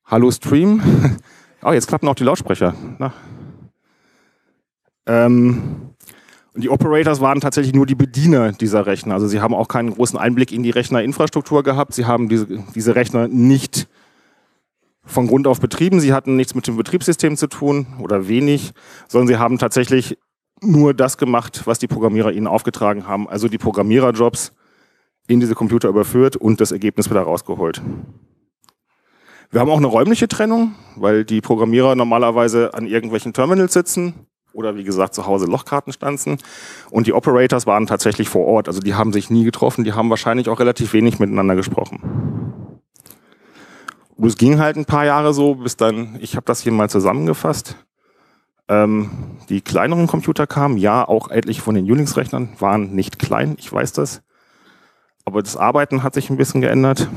Hallo Stream. Oh, jetzt klappen auch die Lautsprecher. Na. Und die Operators waren tatsächlich nur die Bediener dieser Rechner. Also sie haben auch keinen großen Einblick in die Rechnerinfrastruktur gehabt. Sie haben diese Rechner nicht von Grund auf betrieben. Sie hatten nichts mit dem Betriebssystem zu tun oder wenig, sondern sie haben tatsächlich nur das gemacht, was die Programmierer ihnen aufgetragen haben. Also die Programmiererjobs in diese Computer überführt und das Ergebnis wieder rausgeholt. Wir haben auch eine räumliche Trennung, weil die Programmierer normalerweise an irgendwelchen Terminals sitzen oder wie gesagt zu Hause Lochkarten stanzen und die Operators waren tatsächlich vor Ort. Also die haben sich nie getroffen, die haben wahrscheinlich auch relativ wenig miteinander gesprochen. Und es ging halt ein paar Jahre so, bis dann, ich habe das hier mal zusammengefasst, die kleineren Computer kamen, ja, auch etliche von den Unix-Rechnern waren nicht klein, ich weiß das. Aber das Arbeiten hat sich ein bisschen geändert.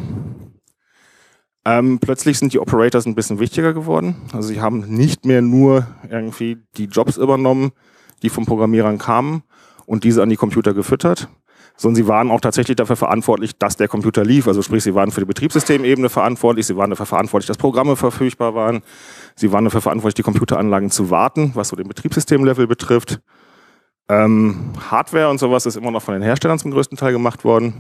Plötzlich sind die Operators ein bisschen wichtiger geworden. Also sie haben nicht mehr nur irgendwie die Jobs übernommen, die von Programmierern kamen und diese an die Computer gefüttert, sondern sie waren auch tatsächlich dafür verantwortlich, dass der Computer lief. Also sprich, sie waren für die Betriebssystemebene verantwortlich, sie waren dafür verantwortlich, dass Programme verfügbar waren, sie waren dafür verantwortlich, die Computeranlagen zu warten, was so den Betriebssystemlevel betrifft. Hardware und sowas ist immer noch von den Herstellern zum größten Teil gemacht worden.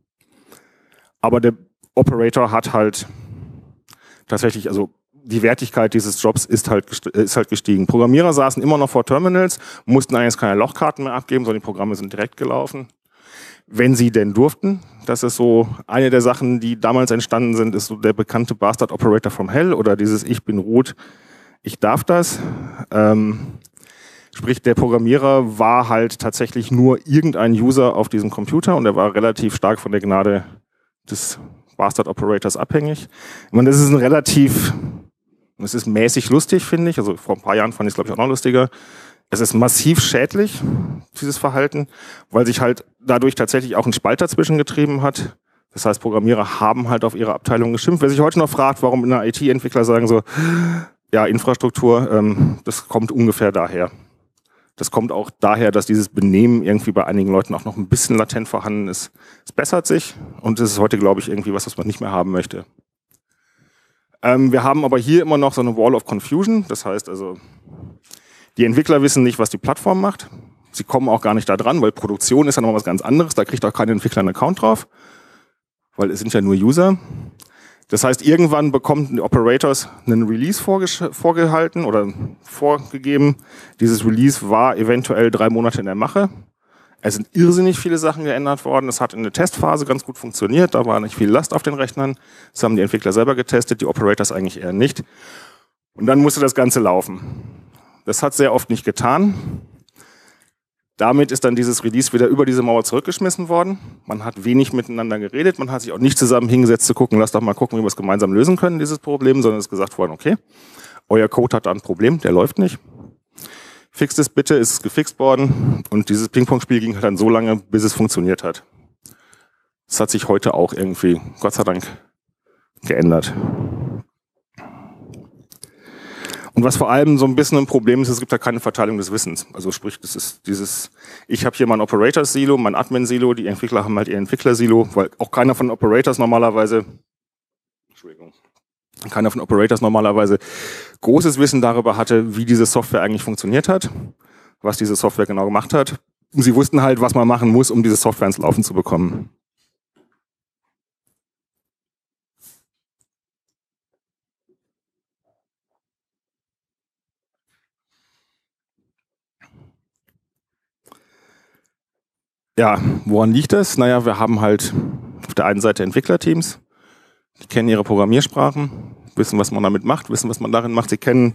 Aber der Operator hat halt tatsächlich, also die Wertigkeit dieses Jobs ist halt gestiegen. Programmierer saßen immer noch vor Terminals, mussten eigentlich keine Lochkarten mehr abgeben, sondern die Programme sind direkt gelaufen. Wenn sie denn durften. Das ist so eine der Sachen, die damals entstanden sind, ist so der bekannte Bastard Operator from Hell oder dieses Ich bin root, ich darf das. Sprich, der Programmierer war halt tatsächlich nur irgendein User auf diesem Computer und er war relativ stark von der Gnade des Bastard Operators abhängig. Ich meine, das ist es ist mäßig lustig, finde ich. Also vor ein paar Jahren fand ich es, glaube ich, auch noch lustiger. Es ist massiv schädlich, dieses Verhalten, weil sich halt dadurch tatsächlich auch ein Spalt dazwischen getrieben hat. Das heißt, Programmierer haben halt auf ihre Abteilung geschimpft. Wer sich heute noch fragt, warum in der IT-Entwickler sagen so, ja, Infrastruktur, das kommt ungefähr daher. Das kommt auch daher, dass dieses Benehmen irgendwie bei einigen Leuten auch noch ein bisschen latent vorhanden ist. Es bessert sich und es ist heute, glaube ich, irgendwie was man nicht mehr haben möchte. Wir haben aber hier immer noch so eine Wall of Confusion. Das heißt also, die Entwickler wissen nicht, was die Plattform macht. Sie kommen auch gar nicht da dran, weil Produktion ist ja noch was ganz anderes. Da kriegt auch kein Entwickler einen Account drauf, weil es sind ja nur User. Das heißt, irgendwann bekommen die Operators einen Release vorgehalten oder vorgegeben. Dieses Release war eventuell 3 Monate in der Mache. Es sind irrsinnig viele Sachen geändert worden. Es hat in der Testphase ganz gut funktioniert. Da war nicht viel Last auf den Rechnern. Das haben die Entwickler selber getestet, die Operators eigentlich eher nicht. Und dann musste das Ganze laufen. Das hat sehr oft nicht getan. Damit ist dann dieses Release wieder über diese Mauer zurückgeschmissen worden. Man hat wenig miteinander geredet, man hat sich auch nicht zusammen hingesetzt zu gucken, lass doch mal gucken, wie wir es gemeinsam lösen können, dieses Problem, sondern es ist gesagt worden, okay, euer Code hat da ein Problem, der läuft nicht. Fixt es bitte, ist es gefixt worden und dieses Ping-Pong-Spiel ging halt dann so lange, bis es funktioniert hat. Das hat sich heute auch irgendwie, Gott sei Dank, geändert. Und was vor allem so ein bisschen ein Problem ist, es gibt da keine Verteilung des Wissens. Also sprich, das ist dieses, ich habe hier mein Operators-Silo, mein Admin-Silo, die Entwickler haben halt ihr Entwickler-Silo, weil auch keiner von Operators normalerweise großes Wissen darüber hatte, wie diese Software eigentlich funktioniert hat, was diese Software genau gemacht hat. Und sie wussten halt, was man machen muss, um diese Software ins Laufen zu bekommen. Ja, woran liegt das? Naja, wir haben halt auf der einen Seite Entwicklerteams, die kennen ihre Programmiersprachen, wissen, was man damit macht, wissen, was man darin macht. Sie kennen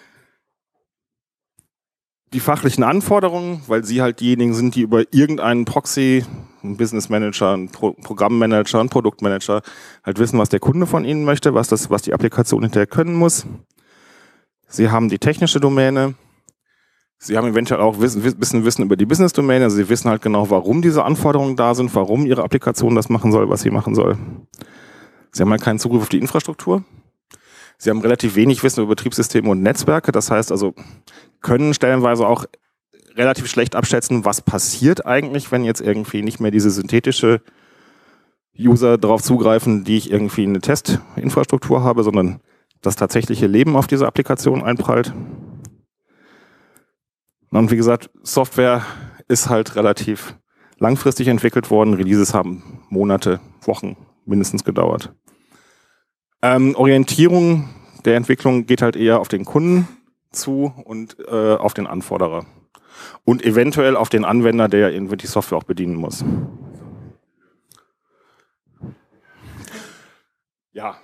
die fachlichen Anforderungen, weil sie halt diejenigen sind, die über irgendeinen Proxy, einen Business Manager, einen Programmmanager, einen Produktmanager halt wissen, was der Kunde von ihnen möchte, was die Applikation hinterher können muss. Sie haben die technische Domäne. Sie haben eventuell auch Wissen über die Business-Domäne, also Sie wissen halt genau, warum diese Anforderungen da sind, warum Ihre Applikation das machen soll, was sie machen soll. Sie haben halt keinen Zugriff auf die Infrastruktur. Sie haben relativ wenig Wissen über Betriebssysteme und Netzwerke, das heißt also, können stellenweise auch relativ schlecht abschätzen, was passiert eigentlich, wenn jetzt irgendwie nicht mehr diese synthetische User darauf zugreifen, die ich irgendwie eine Testinfrastruktur habe, sondern das tatsächliche Leben auf diese Applikation einprallt. Und wie gesagt, Software ist halt relativ langfristig entwickelt worden. Releases haben Monate, Wochen mindestens gedauert. Orientierung der Entwicklung geht halt eher auf den Kunden zu und auf den Anforderer. Und eventuell auf den Anwender, der irgendwie die Software auch bedienen muss. Ja.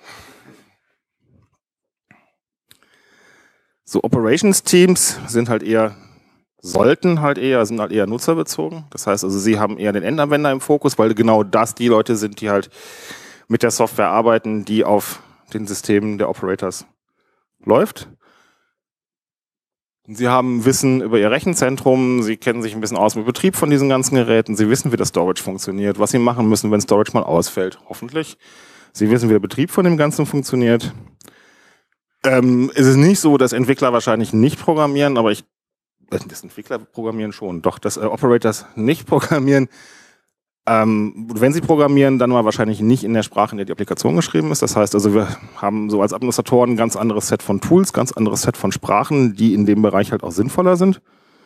So Operations-Teams sind halt eher nutzerbezogen. Das heißt also, sie haben eher den Endanwender im Fokus, weil genau das die Leute sind, die halt mit der Software arbeiten, die auf den Systemen der Operators läuft. Sie haben Wissen über ihr Rechenzentrum, sie kennen sich ein bisschen aus mit Betrieb von diesen ganzen Geräten, sie wissen, wie das Storage funktioniert, was sie machen müssen, wenn Storage mal ausfällt, hoffentlich. Sie wissen, wie der Betrieb von dem Ganzen funktioniert. Es ist nicht so, dass Entwickler wahrscheinlich nicht programmieren, aber das Entwickler programmieren schon, doch, dass Operators nicht programmieren. Wenn sie programmieren, dann mal wahrscheinlich nicht in der Sprache, in der die Applikation geschrieben ist. Das heißt also, wir haben so als Administratoren ein ganz anderes Set von Tools, ganz anderes Set von Sprachen, die in dem Bereich halt auch sinnvoller sind.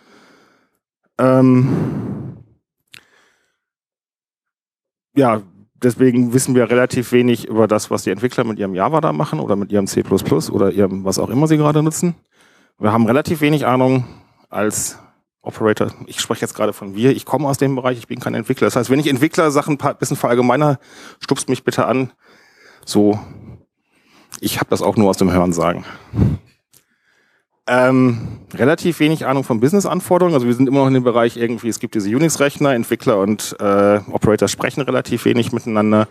Ja, deswegen wissen wir relativ wenig über das, was die Entwickler mit ihrem Java da machen oder mit ihrem C++ oder ihrem was auch immer sie gerade nutzen. Wir haben relativ wenig Ahnung als Operator. Ich spreche jetzt gerade von wir. Ich komme aus dem Bereich, ich bin kein Entwickler. Das heißt, wenn ich Entwickler-Sachen ein bisschen verallgemeiner, stupst mich bitte an. So, ich habe das auch nur aus dem Hören sagen. Relativ wenig Ahnung von Business-Anforderungen. Also wir sind immer noch in dem Bereich irgendwie, es gibt diese Unix-Rechner, Entwickler und Operator sprechen relativ wenig miteinander.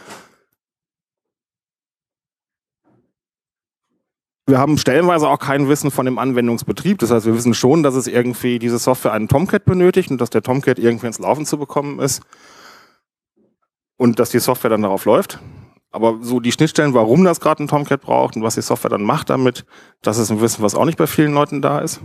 Wir haben stellenweise auch kein Wissen von dem Anwendungsbetrieb. Das heißt, wir wissen schon, dass es irgendwie diese Software einen Tomcat benötigt und dass der Tomcat irgendwie ins Laufen zu bekommen ist und dass die Software dann darauf läuft. Aber so die Schnittstellen, warum das gerade ein Tomcat braucht und was die Software dann macht damit, das ist ein Wissen, was auch nicht bei vielen Leuten da ist.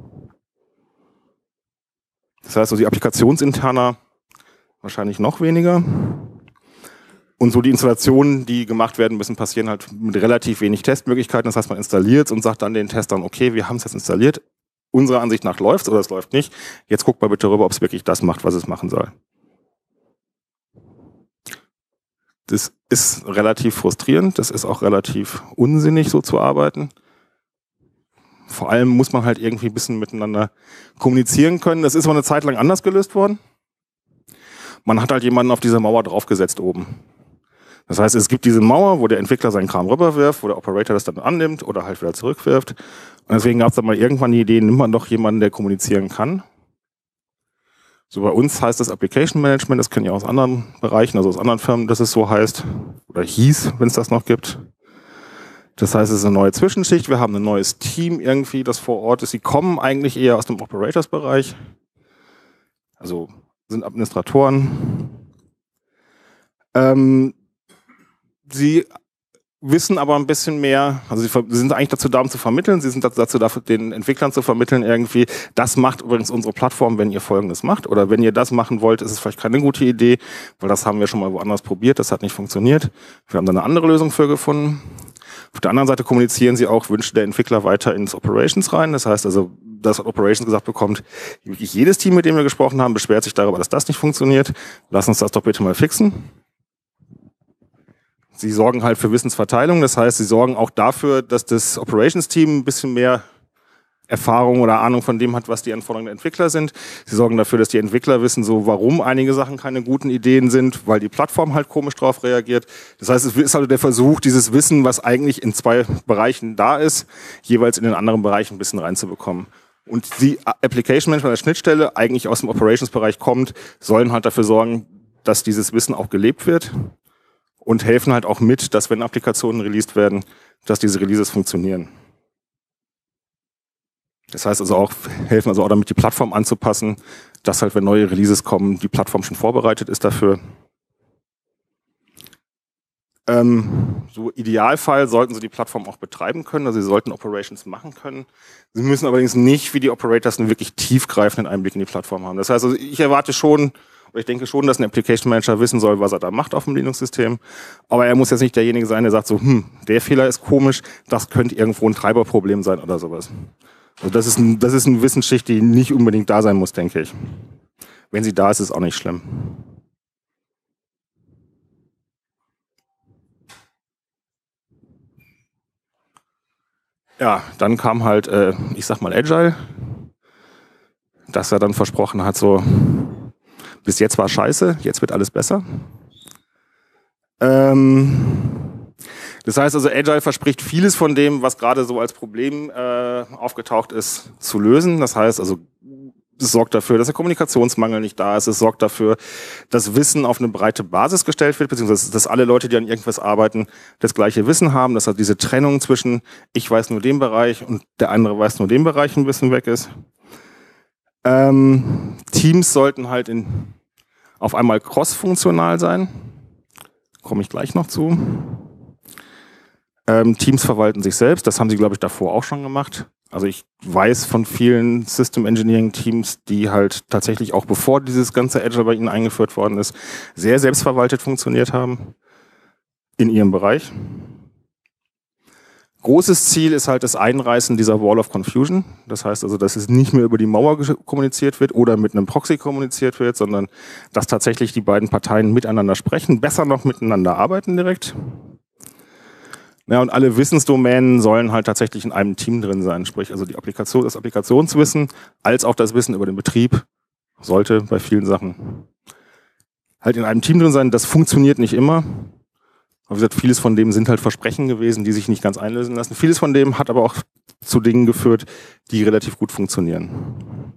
Das heißt, so die Applikationsinterner wahrscheinlich noch weniger. Und so die Installationen, die gemacht werden müssen, passieren halt mit relativ wenig Testmöglichkeiten. Das heißt, man installiert es und sagt dann den Testern, okay, wir haben es jetzt installiert. Unserer Ansicht nach läuft es oder es läuft nicht. Jetzt guckt mal bitte rüber, ob es wirklich das macht, was es machen soll. Das ist relativ frustrierend. Das ist auch relativ unsinnig, so zu arbeiten. Vor allem muss man halt irgendwie ein bisschen miteinander kommunizieren können. Das ist aber eine Zeit lang anders gelöst worden. Man hat halt jemanden auf diese Mauer draufgesetzt oben. Das heißt, es gibt diese Mauer, wo der Entwickler seinen Kram rüberwirft, wo der Operator das dann annimmt oder halt wieder zurückwirft. Und deswegen gab es dann mal irgendwann die Idee, nimmt man doch jemanden, der kommunizieren kann. So bei uns heißt das Application Management, das kenne ich auch aus anderen Bereichen, also aus anderen Firmen, dass es so heißt oder hieß, wenn es das noch gibt. Das heißt, es ist eine neue Zwischenschicht, wir haben ein neues Team irgendwie, das vor Ort ist. Sie kommen eigentlich eher aus dem Operators-Bereich, also sind Administratoren. Sie wissen aber ein bisschen mehr, also sie sind eigentlich dazu da, um zu vermitteln, sie sind dazu da, den Entwicklern zu vermitteln irgendwie, das macht übrigens unsere Plattform, wenn ihr Folgendes macht, oder wenn ihr das machen wollt, ist es vielleicht keine gute Idee, weil das haben wir schon mal woanders probiert, das hat nicht funktioniert. Wir haben da eine andere Lösung für gefunden. Auf der anderen Seite kommunizieren sie auch Wünsche der Entwickler weiter ins Operations rein, das heißt also, dass Operations gesagt bekommt, wirklich jedes Team, mit dem wir gesprochen haben, beschwert sich darüber, dass das nicht funktioniert, lass uns das doch bitte mal fixen. Sie sorgen halt für Wissensverteilung, das heißt, sie sorgen auch dafür, dass das Operations-Team ein bisschen mehr Erfahrung oder Ahnung von dem hat, was die Anforderungen der Entwickler sind. Sie sorgen dafür, dass die Entwickler wissen, so warum einige Sachen keine guten Ideen sind, weil die Plattform halt komisch drauf reagiert. Das heißt, es ist also der Versuch, dieses Wissen, was eigentlich in zwei Bereichen da ist, jeweils in den anderen Bereichen ein bisschen reinzubekommen. Und die Application Management als Schnittstelle eigentlich aus dem Operations-Bereich kommt, sollen halt dafür sorgen, dass dieses Wissen auch gelebt wird. Und helfen halt auch mit, dass wenn Applikationen released werden, dass diese Releases funktionieren. Das heißt also auch, helfen also auch damit, die Plattform anzupassen, dass halt, wenn neue Releases kommen, die Plattform schon vorbereitet ist dafür. So Idealfall sollten Sie die Plattform auch betreiben können, also Sie sollten Operations machen können. Sie müssen allerdings nicht wie die Operators einen wirklich tiefgreifenden Einblick in die Plattform haben. Das heißt also, ich erwarte schon, Aber ich denke schon, dass ein Application Manager wissen soll, was er da macht auf dem Linux-System. Aber er muss jetzt nicht derjenige sein, der sagt so, der Fehler ist komisch, das könnte irgendwo ein Treiberproblem sein oder sowas. Also das ist eine Wissensschicht, die nicht unbedingt da sein muss, denke ich. Wenn sie da ist, ist es auch nicht schlimm. Ja, dann kam halt, ich sag mal, Agile, dass er dann versprochen hat, so, bis jetzt war scheiße, jetzt wird alles besser. Das heißt also, Agile verspricht vieles von dem, was gerade so als Problem aufgetaucht ist, zu lösen. Das heißt also, es sorgt dafür, dass der Kommunikationsmangel nicht da ist. Es sorgt dafür, dass Wissen auf eine breite Basis gestellt wird, beziehungsweise dass alle Leute, die an irgendwas arbeiten, das gleiche Wissen haben. Dass halt diese Trennung zwischen ich weiß nur den Bereich und der andere weiß nur den Bereich ein bisschen weg ist. Teams sollten halt auf einmal cross-funktional sein. Komme ich gleich noch zu. Teams verwalten sich selbst. Das haben sie, glaube ich, davor auch schon gemacht. Also ich weiß von vielen System Engineering Teams, die halt tatsächlich auch bevor dieses ganze Agile bei ihnen eingeführt worden ist, sehr selbstverwaltet funktioniert haben in ihrem Bereich. Großes Ziel ist halt das Einreißen dieser Wall of Confusion. Das heißt also, dass es nicht mehr über die Mauer kommuniziert wird oder mit einem Proxy kommuniziert wird, sondern dass tatsächlich die beiden Parteien miteinander sprechen, besser noch miteinander arbeiten direkt. Ja, und alle Wissensdomänen sollen halt tatsächlich in einem Team drin sein. Sprich, also das Applikationswissen als auch das Wissen über den Betrieb sollte bei vielen Sachen halt in einem Team drin sein. Das funktioniert nicht immer. Aber wie gesagt, vieles von dem sind halt Versprechen gewesen, die sich nicht ganz einlösen lassen. Vieles von dem hat aber auch zu Dingen geführt, die relativ gut funktionieren.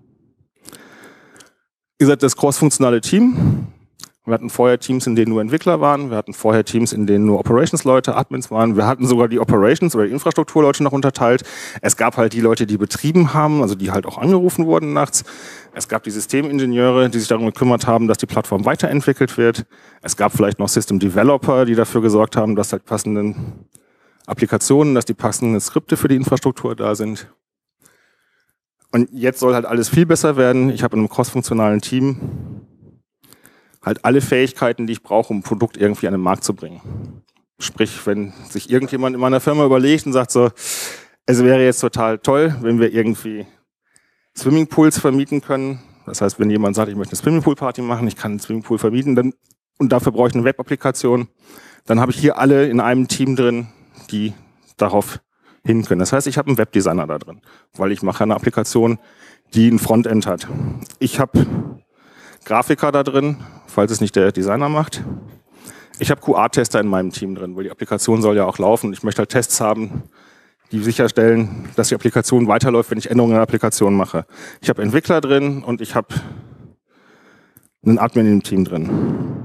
Wie gesagt, das cross-funktionale Team. Wir hatten vorher Teams, in denen nur Entwickler waren. Wir hatten vorher Teams, in denen nur Operations-Leute, Admins waren. Wir hatten sogar die Operations- oder die Infrastrukturleute noch unterteilt. Es gab halt die Leute, die betrieben haben, also die halt auch angerufen wurden nachts. Es gab die Systemingenieure, die sich darum gekümmert haben, dass die Plattform weiterentwickelt wird. Es gab vielleicht noch System-Developer, die dafür gesorgt haben, dass halt passende Applikationen, dass die passenden Skripte für die Infrastruktur da sind. Und jetzt soll halt alles viel besser werden. Ich habe in einem cross-funktionalen Team halt alle Fähigkeiten, die ich brauche, um ein Produkt irgendwie an den Markt zu bringen. Sprich, wenn sich irgendjemand in meiner Firma überlegt und sagt so, es wäre jetzt total toll, wenn wir irgendwie Swimmingpools vermieten können. Das heißt, wenn jemand sagt, ich möchte eine Swimmingpool-Party machen, ich kann einen Swimmingpool vermieten und dafür brauche ich eine Web-Applikation, dann habe ich hier alle in einem Team drin, die darauf hin können. Das heißt, ich habe einen Webdesigner da drin, weil ich mache eine Applikation, die ein Frontend hat. Ich habe Grafiker da drin, falls es nicht der Designer macht. Ich habe QA-Tester in meinem Team drin, weil die Applikation soll ja auch laufen. Ich möchte halt Tests haben, die sicherstellen, dass die Applikation weiterläuft, wenn ich Änderungen in der Applikation mache. Ich habe Entwickler drin und ich habe einen Admin im Team drin.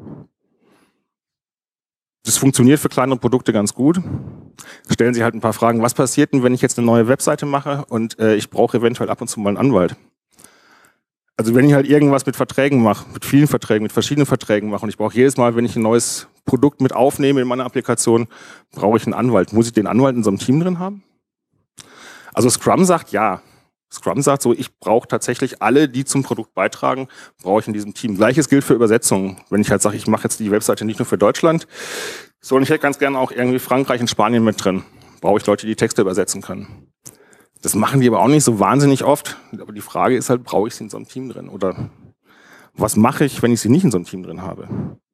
Das funktioniert für kleinere Produkte ganz gut. Stellen Sie halt ein paar Fragen. Was passiert denn, wenn ich jetzt eine neue Webseite mache und ich brauche eventuell ab und zu mal einen Anwalt? Also wenn ich halt irgendwas mit Verträgen mache, mit vielen Verträgen, mit verschiedenen Verträgen mache und ich brauche jedes Mal, wenn ich ein neues Produkt mit aufnehme in meiner Applikation, brauche ich einen Anwalt. Muss ich den Anwalt in so einem Team drin haben? Also Scrum sagt ja. Scrum sagt so, ich brauche tatsächlich alle, die zum Produkt beitragen, brauche ich in diesem Team. Gleiches gilt für Übersetzungen. Wenn ich halt sage, ich mache jetzt die Webseite nicht nur für Deutschland, sondern ich hätte ganz gerne auch irgendwie Frankreich und Spanien mit drin. Brauche ich Leute, die Texte übersetzen können. Das machen die aber auch nicht so wahnsinnig oft. Aber die Frage ist halt, brauche ich sie in so einem Team drin? Oder was mache ich, wenn ich sie nicht in so einem Team drin habe?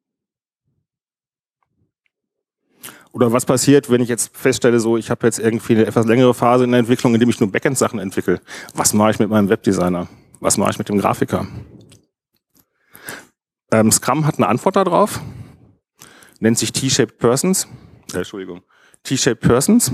Oder was passiert, wenn ich jetzt feststelle, so ich habe jetzt irgendwie eine etwas längere Phase in der Entwicklung, in dem ich nur Backend-Sachen entwickle. Was mache ich mit meinem Webdesigner? Was mache ich mit dem Grafiker? Scrum hat eine Antwort darauf. Nennt sich T-Shaped Persons. T-Shaped Persons.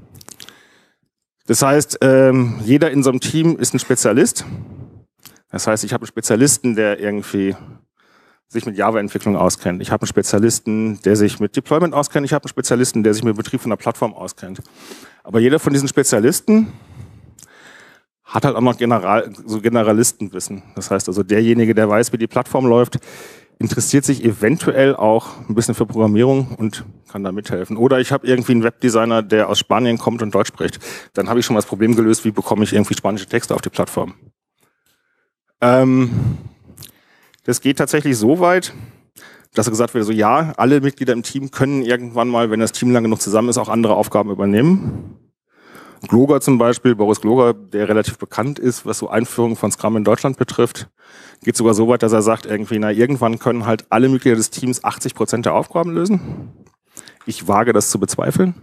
Das heißt, jeder in so einem Team ist ein Spezialist. Das heißt, ich habe einen Spezialisten, der irgendwie sich mit Java-Entwicklung auskennt. Ich habe einen Spezialisten, der sich mit Deployment auskennt. Ich habe einen Spezialisten, der sich mit Betrieb von einer Plattform auskennt. Aber jeder von diesen Spezialisten hat halt auch noch Generalistenwissen. Das heißt also, derjenige, der weiß, wie die Plattform läuft, interessiert sich eventuell auch ein bisschen für Programmierung und kann da mithelfen. Oder ich habe irgendwie einen Webdesigner, der aus Spanien kommt und Deutsch spricht. Dann habe ich schon mal das Problem gelöst, wie bekomme ich irgendwie spanische Texte auf die Plattform. Das Das geht tatsächlich so weit, dass gesagt wird, so ja, alle Mitglieder im Team können irgendwann mal, wenn das Team lang genug zusammen ist, auch andere Aufgaben übernehmen. Gloger zum Beispiel, Boris Gloger, der relativ bekannt ist, was so Einführung von Scrum in Deutschland betrifft, geht sogar so weit, dass er sagt, irgendwie, na, irgendwann können halt alle Mitglieder des Teams 80% der Aufgaben lösen. Ich wage das zu bezweifeln.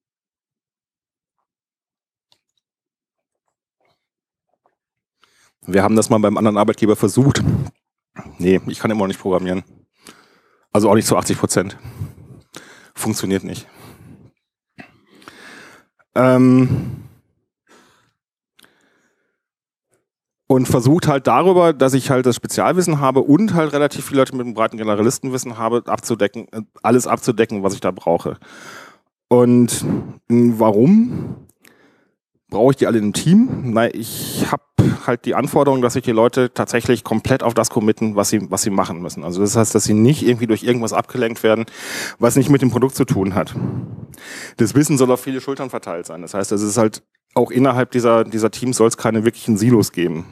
Wir haben das mal beim anderen Arbeitgeber versucht. Nee, ich kann immer noch nicht programmieren. Also auch nicht zu 80%. Funktioniert nicht. Und versucht halt darüber, dass ich halt das Spezialwissen habe und halt relativ viele Leute mit einem breiten Generalistenwissen habe, alles abzudecken, was ich da brauche. Und warum brauche ich die alle im Team? Na, ich habe halt die Anforderung, dass sich die Leute tatsächlich komplett auf das committen, was sie machen müssen. Also das heißt, dass sie nicht irgendwie durch irgendwas abgelenkt werden, was nicht mit dem Produkt zu tun hat. Das Wissen soll auf viele Schultern verteilt sein. Das heißt, es ist halt auch innerhalb dieser Teams soll es keine wirklichen Silos geben.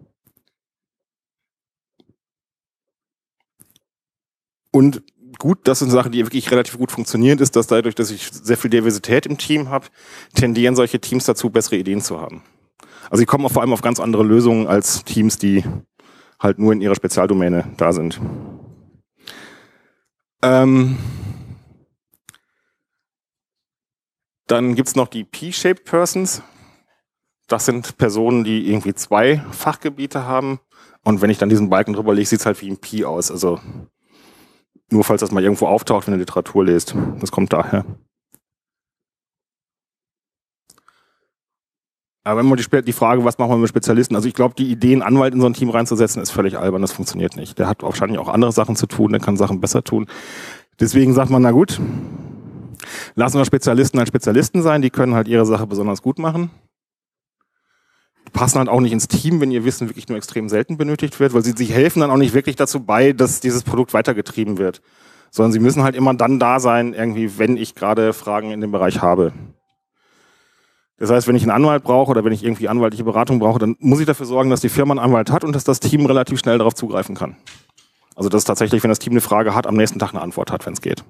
Und gut, das ist eine Sache, die wirklich relativ gut funktioniert, ist, dass dadurch, dass ich sehr viel Diversität im Team habe, tendieren solche Teams dazu, bessere Ideen zu haben. Also sie kommen vor allem auf ganz andere Lösungen als Teams, die halt nur in ihrer Spezialdomäne da sind. Dann gibt es noch die P-Shaped Persons. Das sind Personen, die irgendwie 2 Fachgebiete haben. Und wenn ich dann diesen Balken drüber lege, sieht es halt wie ein P aus. Also nur falls das mal irgendwo auftaucht, wenn ihr Literatur lest. Das kommt daher. Aber wenn man die Frage, was machen wir mit Spezialisten? Also ich glaube, die Idee, einen Anwalt in so ein Team reinzusetzen, ist völlig albern. Das funktioniert nicht. Der hat wahrscheinlich auch andere Sachen zu tun. Der kann Sachen besser tun. Deswegen sagt man, na gut, lassen wir Spezialisten halt Spezialisten sein. Die können halt ihre Sache besonders gut machen. Die passen halt auch nicht ins Team, wenn ihr Wissen wirklich nur extrem selten benötigt wird, weil sie helfen dann auch nicht wirklich dazu bei, dass dieses Produkt weitergetrieben wird. Sondern sie müssen halt immer dann da sein, irgendwie, wenn ich gerade Fragen in dem Bereich habe. Das heißt, wenn ich einen Anwalt brauche oder wenn ich irgendwie anwaltliche Beratung brauche, dann muss ich dafür sorgen, dass die Firma einen Anwalt hat und dass das Team relativ schnell darauf zugreifen kann. Also dass tatsächlich, wenn das Team eine Frage hat, am nächsten Tag eine Antwort hat, wenn es geht.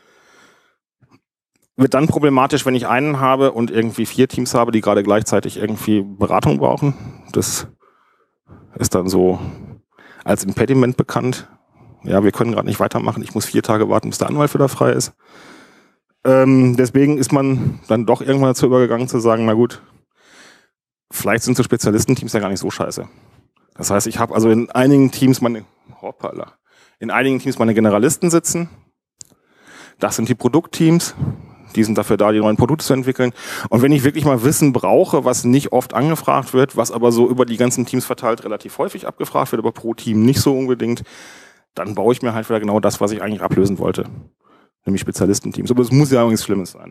Wird dann problematisch, wenn ich einen habe und irgendwie 4 Teams habe, die gerade gleichzeitig irgendwie Beratung brauchen. Das ist dann so als Impediment bekannt. Ja, wir können gerade nicht weitermachen, ich muss 4 Tage warten, bis der Anwalt wieder frei ist. Deswegen ist man dann doch irgendwann dazu übergegangen zu sagen, na gut, vielleicht sind so Spezialistenteams ja gar nicht so scheiße. Das heißt, ich habe also in einigen Teams meine Generalisten sitzen. Das sind die Produktteams. Die sind dafür da, die neuen Produkte zu entwickeln. Und wenn ich wirklich mal Wissen brauche, was nicht oft angefragt wird, was aber so über die ganzen Teams verteilt relativ häufig abgefragt wird, aber pro Team nicht so unbedingt, dann baue ich mir halt wieder genau das, was ich eigentlich ablösen wollte. Nämlich Spezialistenteams. Aber es muss ja auch nichts Schlimmes sein.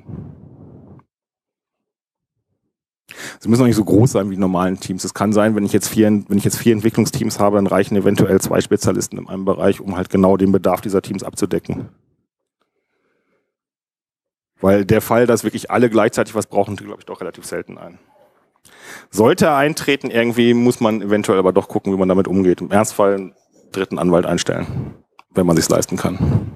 Sie müssen auch nicht so groß sein wie die normalen Teams. Es kann sein, wenn ich jetzt 4 Entwicklungsteams habe, dann reichen eventuell 2 Spezialisten in einem Bereich, um halt genau den Bedarf dieser Teams abzudecken. Weil der Fall, dass wirklich alle gleichzeitig was brauchen, glaube ich, doch relativ selten ein. Sollte er eintreten, irgendwie muss man eventuell aber doch gucken, wie man damit umgeht. Im Ernstfall einen 3. Anwalt einstellen, wenn man es sich leisten kann.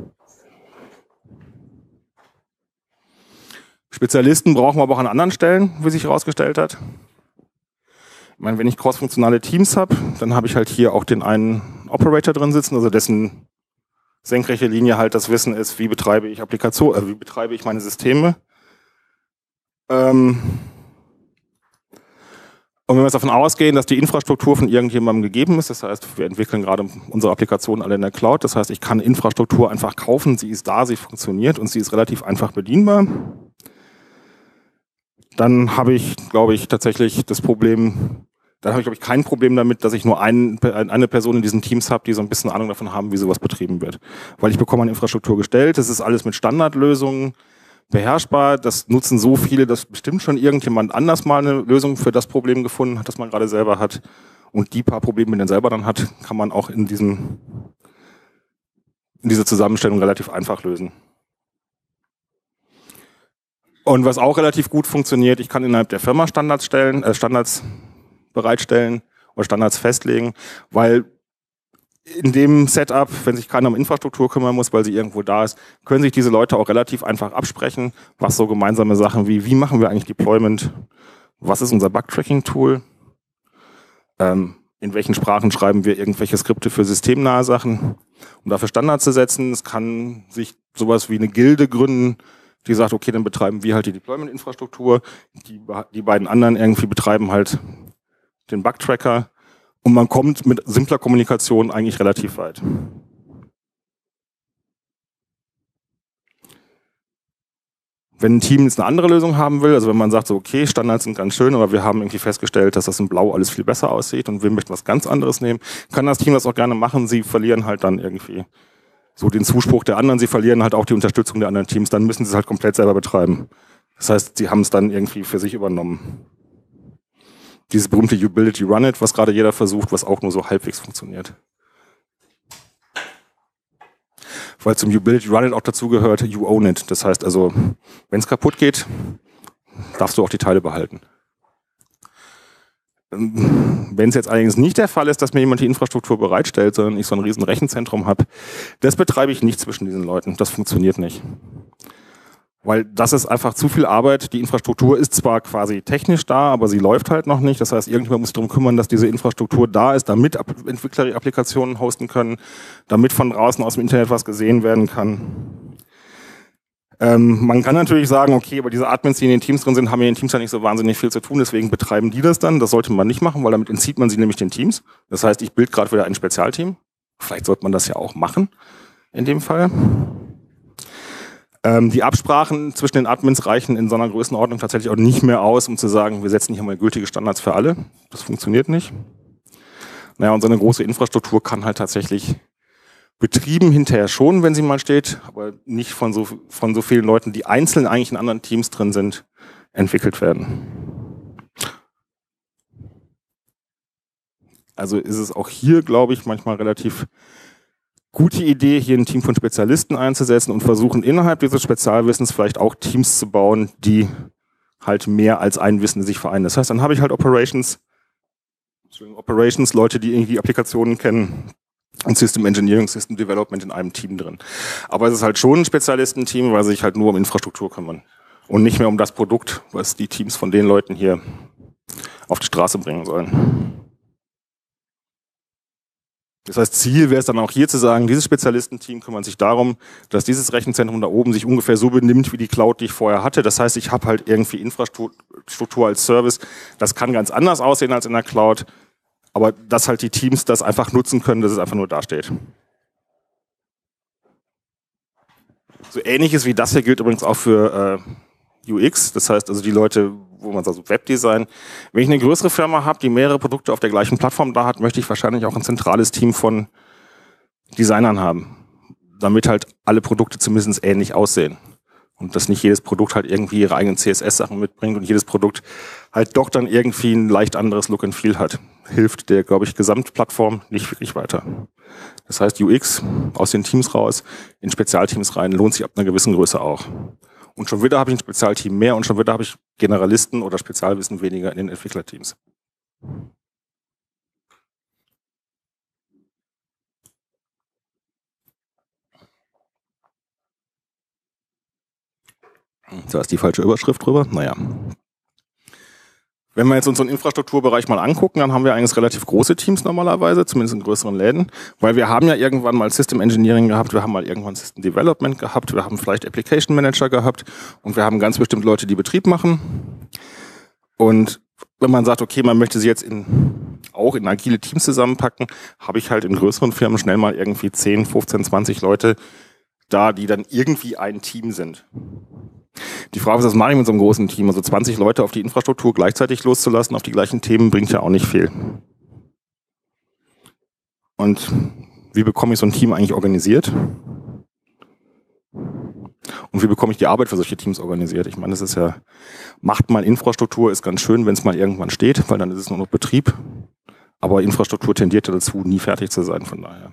Spezialisten brauchen wir aber auch an anderen Stellen, wie sich herausgestellt hat. Ich meine, wenn ich crossfunktionale Teams habe, dann habe ich halt hier auch den einen Operator drin sitzen, also dessen senkrechte Linie halt das Wissen ist, wie betreibe ich Applikationen, wie betreibe ich meine Systeme. Und wenn wir jetzt davon ausgehen, dass die Infrastruktur von irgendjemandem gegeben ist, das heißt, wir entwickeln gerade unsere Applikationen alle in der Cloud, das heißt, ich kann Infrastruktur einfach kaufen, sie ist da, sie funktioniert und sie ist relativ einfach bedienbar. Dann habe ich, glaube ich, tatsächlich das Problem, dann habe ich, glaube ich, kein Problem damit, dass ich nur eine Person in diesen Teams habe, die so ein bisschen Ahnung davon haben, wie sowas betrieben wird. Weil ich bekomme eine Infrastruktur gestellt, das ist alles mit Standardlösungen beherrschbar, das nutzen so viele, dass bestimmt schon irgendjemand anders mal eine Lösung für das Problem gefunden hat, das man gerade selber hat. Und die paar Probleme, die man selber dann hat, kann man auch in dieser Zusammenstellung relativ einfach lösen. Und was auch relativ gut funktioniert, ich kann innerhalb der Firma Standards bereitstellen oder Standards festlegen, weil in dem Setup, wenn sich keiner um Infrastruktur kümmern muss, weil sie irgendwo da ist, können sich diese Leute auch relativ einfach absprechen, was so gemeinsame Sachen wie machen wir eigentlich Deployment, was ist unser Bug-Tracking-Tool, in welchen Sprachen schreiben wir irgendwelche Skripte für systemnahe Sachen, um dafür Standards zu setzen. Es kann sich sowas wie eine Gilde gründen, die sagt, okay, dann betreiben wir halt die Deployment-Infrastruktur, die beiden anderen irgendwie betreiben halt den Bug-Tracker und man kommt mit simpler Kommunikation eigentlich relativ weit. Wenn ein Team jetzt eine andere Lösung haben will, also wenn man sagt, so okay, Standards sind ganz schön, aber wir haben irgendwie festgestellt, dass das in Blau alles viel besser aussieht und wir möchten was ganz anderes nehmen, kann das Team das auch gerne machen. Sie verlieren halt dann irgendwie so den Zuspruch der anderen, sie verlieren halt auch die Unterstützung der anderen Teams, dann müssen sie es halt komplett selber betreiben. Das heißt, sie haben es dann irgendwie für sich übernommen. Dieses berühmte Ubility Run It, was gerade jeder versucht, was auch nur so halbwegs funktioniert. Weil zum Ubility Run It auch dazu gehört, you own it. Das heißt also, wenn es kaputt geht, darfst du auch die Teile behalten. Wenn es jetzt allerdings nicht der Fall ist, dass mir jemand die Infrastruktur bereitstellt, sondern ich so ein riesen Rechenzentrum habe, das betreibe ich nicht zwischen diesen Leuten. Das funktioniert nicht. Weil das ist einfach zu viel Arbeit. Die Infrastruktur ist zwar quasi technisch da, aber sie läuft halt noch nicht. Das heißt, irgendjemand muss sich darum kümmern, dass diese Infrastruktur da ist, damit Entwickler die Applikationen hosten können, damit von draußen aus dem Internet was gesehen werden kann. Man kann natürlich sagen, okay, aber diese Admins, die in den Teams drin sind, haben in den Teams ja nicht so wahnsinnig viel zu tun, deswegen betreiben die das dann. Das sollte man nicht machen, weil damit entzieht man sie nämlich den Teams. Das heißt, ich bilde gerade wieder ein Spezialteam. Vielleicht sollte man das ja auch machen in dem Fall. Die Absprachen zwischen den Admins reichen in so einer Größenordnung tatsächlich auch nicht mehr aus, um zu sagen, wir setzen hier mal gültige Standards für alle. Das funktioniert nicht. Naja, und so eine große Infrastruktur kann halt tatsächlich betrieben hinterher schon, wenn sie mal steht, aber nicht von so vielen Leuten, die einzeln eigentlich in anderen Teams drin sind, entwickelt werden. Also ist es auch hier, glaube ich, manchmal relativ gute Idee, hier ein Team von Spezialisten einzusetzen und versuchen innerhalb dieses Spezialwissens vielleicht auch Teams zu bauen, die halt mehr als ein Wissen sich vereinen. Das heißt, dann habe ich halt Operations, Leute, die irgendwie Applikationen kennen, und System Engineering, System Development in einem Team drin. Aber es ist halt schon ein Spezialistenteam, weil sie sich halt nur um Infrastruktur kümmern und nicht mehr um das Produkt, was die Teams von den Leuten hier auf die Straße bringen sollen. Das heißt, Ziel wäre es dann auch hier zu sagen, dieses Spezialistenteam kümmert sich darum, dass dieses Rechenzentrum da oben sich ungefähr so benimmt wie die Cloud, die ich vorher hatte. Das heißt, ich habe halt irgendwie Infrastruktur als Service. Das kann ganz anders aussehen als in der Cloud. Aber dass halt die Teams das einfach nutzen können, dass es einfach nur dasteht. So Ähnliches wie das hier gilt übrigens auch für UX. Das heißt also die Leute, wo man sagt, so Webdesign. Wenn ich eine größere Firma habe, die mehrere Produkte auf der gleichen Plattform da hat, möchte ich wahrscheinlich auch ein zentrales Team von Designern haben. Damit halt alle Produkte zumindest ähnlich aussehen. Und dass nicht jedes Produkt halt irgendwie ihre eigenen CSS-Sachen mitbringt und jedes Produkt halt doch dann irgendwie ein leicht anderes Look and Feel hat. Hilft der, glaube ich, Gesamtplattform nicht wirklich weiter. Das heißt, UX aus den Teams raus, in Spezialteams rein, lohnt sich ab einer gewissen Größe auch. Und schon wieder habe ich ein Spezialteam mehr und schon wieder habe ich Generalisten oder Spezialwissen weniger in den Entwicklerteams. Da ist die falsche Überschrift drüber. Naja. Wenn wir jetzt unseren Infrastrukturbereich mal angucken, dann haben wir eigentlich relativ große Teams normalerweise, zumindest in größeren Läden, weil wir haben ja irgendwann mal System Engineering gehabt, wir haben mal irgendwann System Development gehabt, wir haben vielleicht Application Manager gehabt und wir haben ganz bestimmt Leute, die Betrieb machen. Und wenn man sagt, okay, man möchte sie jetzt auch in agile Teams zusammenpacken, habe ich halt in größeren Firmen schnell mal irgendwie 10, 15, 20 Leute da, die dann irgendwie ein Team sind. Die Frage ist, was mache ich mit so einem großen Team? Also 20 Leute auf die Infrastruktur gleichzeitig loszulassen, auf die gleichen Themen, bringt ja auch nicht viel. Und wie bekomme ich so ein Team eigentlich organisiert? Und wie bekomme ich die Arbeit für solche Teams organisiert? Ich meine, das ist ja, macht mal Infrastruktur, ist ganz schön, wenn es mal irgendwann steht, weil dann ist es nur noch Betrieb. Aber Infrastruktur tendiert ja dazu, nie fertig zu sein, von daher.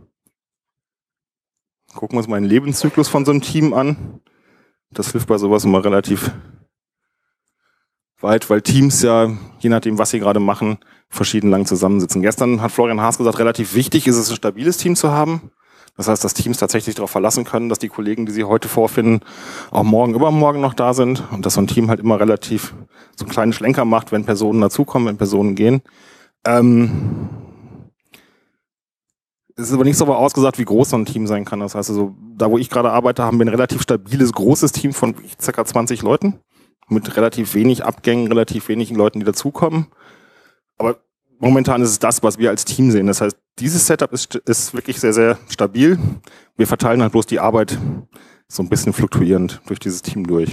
Gucken wir uns mal den Lebenszyklus von so einem Team an. Das hilft bei sowas immer relativ weit, weil Teams ja, je nachdem, was sie gerade machen, verschieden lang zusammensitzen. Gestern hat Florian Haas gesagt, relativ wichtig ist es, ein stabiles Team zu haben. Das heißt, dass Teams tatsächlich darauf verlassen können, dass die Kollegen, die sie heute vorfinden, auch morgen, übermorgen noch da sind und dass so ein Team halt immer relativ so einen kleinen Schlenker macht, wenn Personen dazukommen, wenn Personen gehen. Es ist aber nicht so ausgesagt, wie groß so ein Team sein kann. Das heißt also, da wo ich gerade arbeite, haben wir ein relativ stabiles, großes Team von ca. 20 Leuten mit relativ wenig Abgängen, relativ wenigen Leuten, die dazukommen. Aber momentan ist es das, was wir als Team sehen. Das heißt, dieses Setup ist wirklich sehr, sehr stabil. Wir verteilen halt bloß die Arbeit so ein bisschen fluktuierend durch dieses Team durch.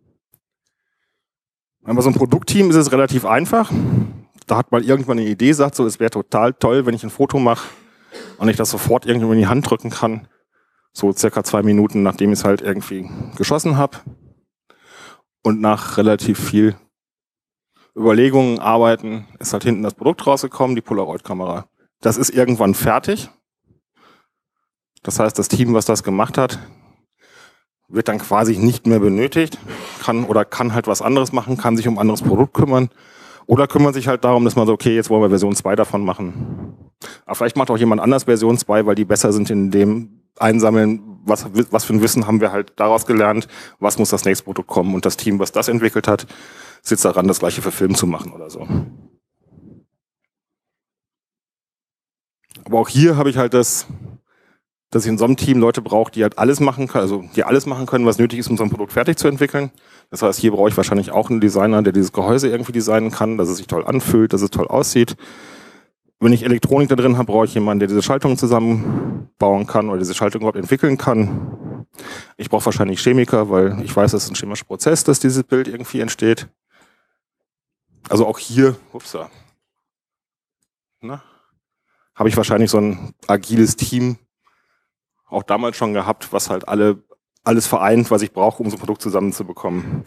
Aber so ein Produktteam ist es relativ einfach. Da hat mal irgendwann eine Idee, sagt so, es wäre total toll, wenn ich ein Foto mache und ich das sofort irgendwo in die Hand drücken kann. So circa 2 Minuten, nachdem ich es halt irgendwie geschossen habe. Und nach relativ viel Überlegungen, Arbeiten, ist halt hinten das Produkt rausgekommen, die Polaroid-Kamera. Das ist irgendwann fertig. Das heißt, das Team, was das gemacht hat, wird dann quasi nicht mehr benötigt, kann halt was anderes machen, kann sich um ein anderes Produkt kümmern oder kümmert sich halt darum, dass man so, okay, jetzt wollen wir Version 2 davon machen. Aber vielleicht macht auch jemand anders Version 2, weil die besser sind in dem Einsammeln, was für ein Wissen haben wir halt daraus gelernt, was muss das nächste Produkt kommen und das Team, was das entwickelt hat, sitzt daran, das gleiche für Film zu machen oder so. Aber auch hier habe ich halt dass ich in so einem Team Leute brauche, die halt alles machen können, also die alles machen können, was nötig ist, um so ein Produkt fertig zu entwickeln. Das heißt, hier brauche ich wahrscheinlich auch einen Designer, der dieses Gehäuse irgendwie designen kann, dass es sich toll anfühlt, dass es toll aussieht. Wenn ich Elektronik da drin habe, brauche ich jemanden, der diese Schaltungen zusammenbauen kann oder diese Schaltung überhaupt entwickeln kann. Ich brauche wahrscheinlich Chemiker, weil ich weiß, das ist ein chemischer Prozess, dass dieses Bild irgendwie entsteht. Also auch hier, habe ich wahrscheinlich so ein agiles Team auch damals schon gehabt, was halt alles vereint, was ich brauche, um so ein Produkt zusammenzubekommen.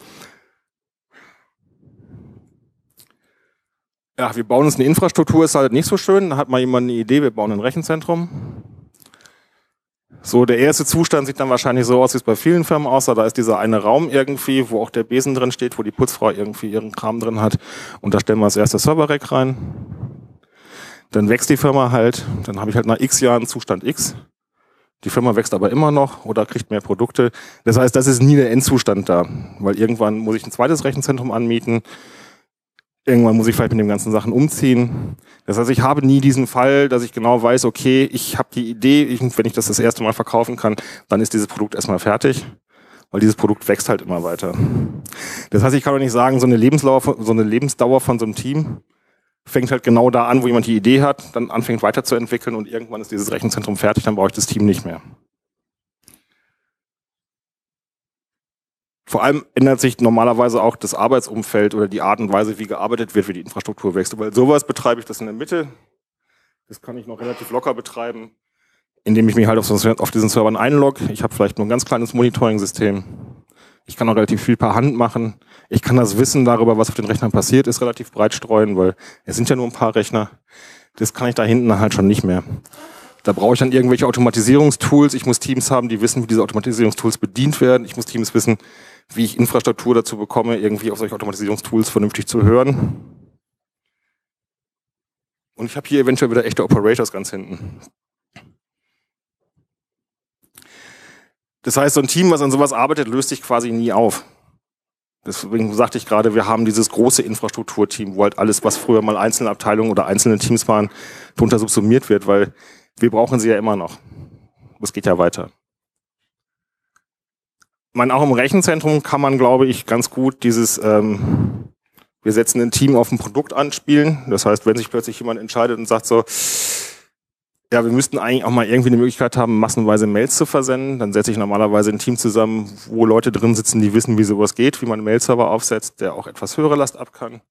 Ja, wir bauen uns eine Infrastruktur, ist halt nicht so schön. Da hat mal jemand eine Idee, wir bauen ein Rechenzentrum. So, der erste Zustand sieht dann wahrscheinlich so aus, wie es bei vielen Firmen aussah. Da ist dieser eine Raum irgendwie, wo auch der Besen drin steht, wo die Putzfrau irgendwie ihren Kram drin hat. Und da stellen wir das erste Server-Rack rein. Dann wächst die Firma halt. Dann habe ich halt nach x Jahren Zustand X. Die Firma wächst aber immer noch oder kriegt mehr Produkte. Das heißt, das ist nie der Endzustand da. Weil irgendwann muss ich ein zweites Rechenzentrum anmieten. Irgendwann muss ich vielleicht mit den ganzen Sachen umziehen. Das heißt, ich habe nie diesen Fall, dass ich genau weiß, okay, ich habe die Idee, wenn ich das erste Mal verkaufen kann, dann ist dieses Produkt erstmal fertig. Weil dieses Produkt wächst halt immer weiter. Das heißt, ich kann doch nicht sagen, so eine Lebensdauer von so einem Team fängt halt genau da an, wo jemand die Idee hat, dann anfängt weiterzuentwickeln und irgendwann ist dieses Rechenzentrum fertig, dann brauche ich das Team nicht mehr. Vor allem ändert sich normalerweise auch das Arbeitsumfeld oder die Art und Weise, wie gearbeitet wird, wie die Infrastruktur wächst. Weil sowas betreibe ich das in der Mitte. Das kann ich noch relativ locker betreiben, indem ich mich halt auf diesen Servern einlogge. Ich habe vielleicht nur ein ganz kleines Monitoring-System. Ich kann auch relativ viel per Hand machen. Ich kann das Wissen darüber, was auf den Rechnern passiert ist, relativ breit streuen, weil es sind ja nur ein paar Rechner. Das kann ich da hinten halt schon nicht mehr. Da brauche ich dann irgendwelche Automatisierungstools. Ich muss Teams haben, die wissen, wie diese Automatisierungstools bedient werden. Ich muss Teams wissen, wie ich Infrastruktur dazu bekomme, irgendwie auf solche Automatisierungstools vernünftig zu hören. Und ich habe hier eventuell wieder echte Operators ganz hinten. Das heißt, so ein Team, was an sowas arbeitet, löst sich quasi nie auf. Deswegen sagte ich gerade, wir haben dieses große Infrastrukturteam, wo halt alles, was früher mal einzelne Abteilungen oder einzelne Teams waren, darunter subsumiert wird, weil wir brauchen sie ja immer noch. Es geht ja weiter. Auch im Rechenzentrum kann man, glaube ich, ganz gut dieses, wir setzen ein Team auf ein Produkt anspielen. Das heißt, wenn sich plötzlich jemand entscheidet und sagt so, ja, wir müssten eigentlich auch mal irgendwie eine Möglichkeit haben, massenweise Mails zu versenden, dann setze ich normalerweise ein Team zusammen, wo Leute drin sitzen, die wissen, wie sowas geht, wie man einen Mail-Server aufsetzt, der auch etwas höhere Last ab kann.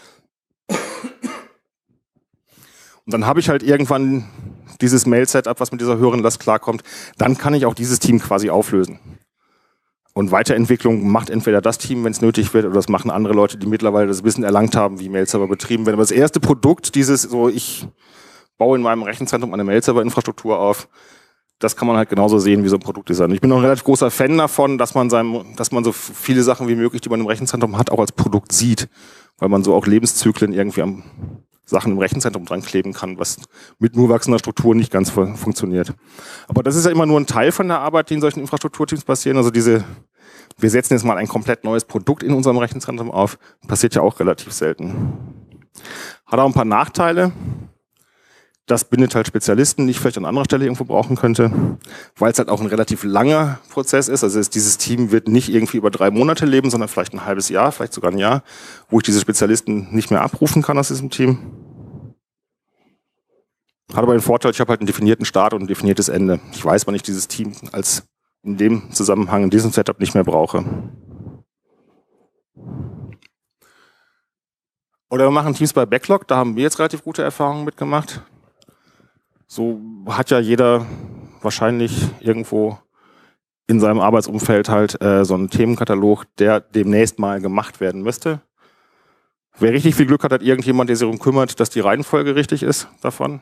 Und dann habe ich halt irgendwann dieses Mail-Setup, was mit dieser höheren Last klarkommt. Dann kann ich auch dieses Team quasi auflösen. Und Weiterentwicklung macht entweder das Team, wenn es nötig wird, oder das machen andere Leute, die mittlerweile das Wissen erlangt haben, wie Mail-Server betrieben werden. Aber das erste Produkt, ich baue in meinem Rechenzentrum eine Mail-Server-Infrastruktur auf, das kann man halt genauso sehen wie so ein Produktdesign. Ich bin auch ein relativ großer Fan davon, dass man so viele Sachen wie möglich, die man im Rechenzentrum hat, auch als Produkt sieht, weil man so auch Lebenszyklen irgendwie Sachen im Rechenzentrum dran kleben kann, was mit nur wachsender Struktur nicht ganz funktioniert. Aber das ist ja immer nur ein Teil von der Arbeit, die in solchen Infrastrukturteams passieren. Also wir setzen jetzt mal ein komplett neues Produkt in unserem Rechenzentrum auf, passiert ja auch relativ selten. Hat auch ein paar Nachteile. Das bindet halt Spezialisten, die ich vielleicht an anderer Stelle irgendwo brauchen könnte, weil es halt auch ein relativ langer Prozess ist. Also dieses Team wird nicht irgendwie über 3 Monate leben, sondern vielleicht ein halbes Jahr, vielleicht sogar ein Jahr, wo ich diese Spezialisten nicht mehr abrufen kann aus diesem Team. Hat aber den Vorteil, ich habe halt einen definierten Start und ein definiertes Ende. Ich weiß, wann ich dieses Team als in dem Zusammenhang, in diesem Setup nicht mehr brauche. Oder wir machen Teams bei Backlog, da haben wir jetzt relativ gute Erfahrungen mitgemacht. So hat ja jeder wahrscheinlich irgendwo in seinem Arbeitsumfeld halt so einen Themenkatalog, der demnächst mal gemacht werden müsste. Wer richtig viel Glück hat, hat irgendjemand, der sich darum kümmert, dass die Reihenfolge richtig ist davon.